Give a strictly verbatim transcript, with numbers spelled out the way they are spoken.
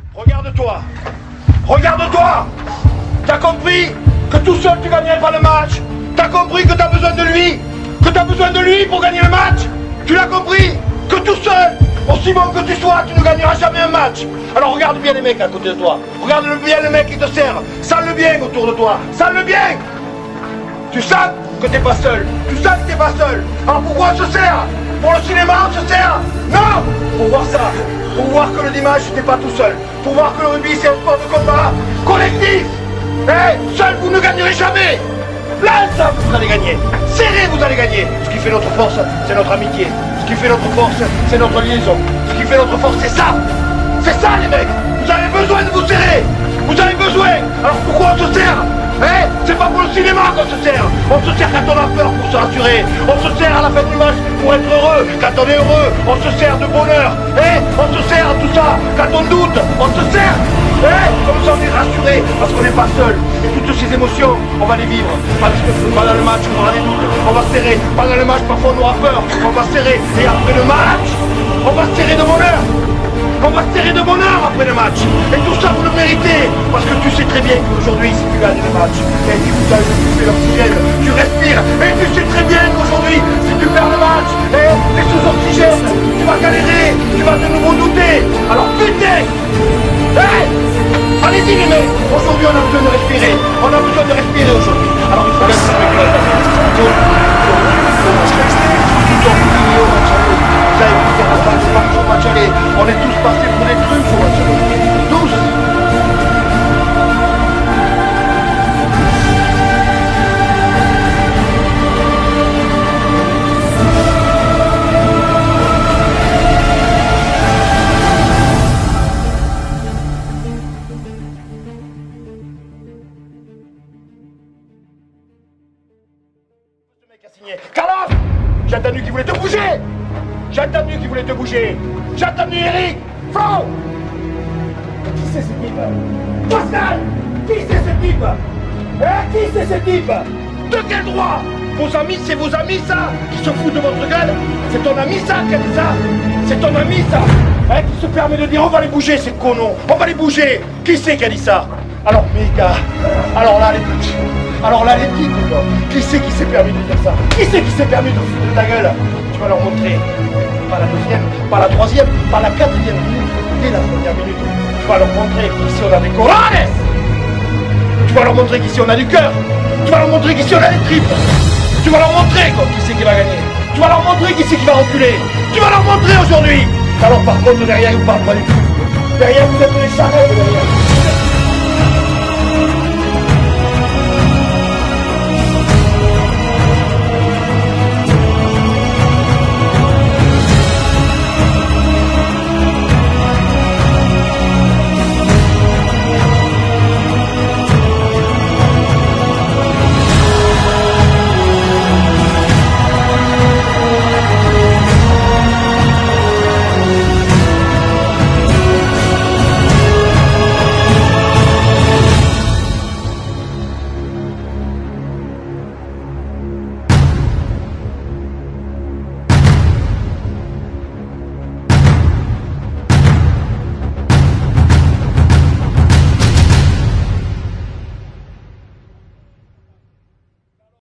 Regarde-toi. Regarde-toi. T'as compris que tout seul tu gagnerais pas le match. T'as compris que t'as besoin de lui. Que t'as besoin de lui pour gagner le match. Tu l'as compris. Que tout seul, aussi bon que tu sois, tu ne gagneras jamais un match. Alors regarde bien les mecs à côté de toi. Regarde bien le mec qui te sert. Sens-le bien autour de toi. Sens-le bien. Tu sens que t'es pas seul. Tu sens que t'es pas seul. Alors pourquoi on se sert? Pour le cinéma on se sert? Non. Pour voir ça. Pour voir que le dimanche t'es pas tout seul. Pour voir que le rugby c'est un sport de combat collectif. Eh, seul vous ne gagnerez jamais. Là ça vous allez gagner. Serré vous allez gagner. Ce qui fait notre force, c'est notre amitié. Ce qui fait notre force, c'est notre liaison. Ce qui fait notre force, c'est ça. C'est ça les mecs. Vous avez besoin de vous serrer. Vous avez besoin. Alors pourquoi on se sert? Eh, c'est pas pour le cinéma qu'on se sert. On se sert quand on a peur pour se rassurer. On se sert à la fin du match pour être heureux. Quand on est heureux, on se sert de bonheur. Eh, on se sert à tout ça. Quand on doute, on se sert. Eh, comme ça on est rassuré parce qu'on n'est pas seul. Et toutes ces émotions, on va les vivre. Parce que pendant le match, on aura des doutes. On va se serrer. Pendant le match, parfois on aura peur. On va se serrer. Et après le match, on va se serrer de bonheur. On va se serrer de bonheur après le match. Et tout ça vous le méritez. Parce que tu sais très bien qu'aujourd'hui si tu gagnes le match, et tu fais l'oxygène, tu respires. Et tu sais très bien qu'aujourd'hui si tu perds le match, et tu es sous oxygène, tu vas galérer, tu vas de nouveau douter. Alors putain, hey, allez-y les mecs. Aujourd'hui on a besoin de respirer. On a besoin de respirer aujourd'hui. Alors il faut même se réguler. Vous avez vu faire un match, match au match aller. On est tous passés pour des trucs au match aller. Tous. Ce mec a signé. Carlos, j'ai entendu qu'il voulait te bouger. J'ai entendu qu'il voulait te bouger. J'ai entendu Eric. Flo. Qui c'est ce type? Pascal. Qui c'est ce type? Hein? Qui c'est ce type? De quel droit? Vos amis, c'est vos amis ça? Qui se foutent de votre gueule? C'est ton ami ça qui a dit ça? C'est ton ami ça? Hein? Qui se permet de dire on va les bouger ces connons? On va les bouger. Qui c'est qui a dit ça? Alors Mika, alors là les petits. Alors là les petits, qui c'est qui s'est permis de dire ça? Qui c'est qui s'est permis de foutre de ta gueule? Tu vas leur montrer. Pas la deuxième, pas la troisième, pas la quatrième minute, dès la première minute. Tu vas leur montrer qu'ici on a des coranes. Tu vas leur montrer qu'ici on a du cœur. Tu vas leur montrer qu'ici on a des tripes. Tu vas leur montrer quoi, qui c'est qui va gagner. Tu vas leur montrer qui c'est qui va reculer. Tu vas leur montrer aujourd'hui. Alors par contre derrière ils ne parlent pas du tout. Derrière vous êtes les charrettes derrière.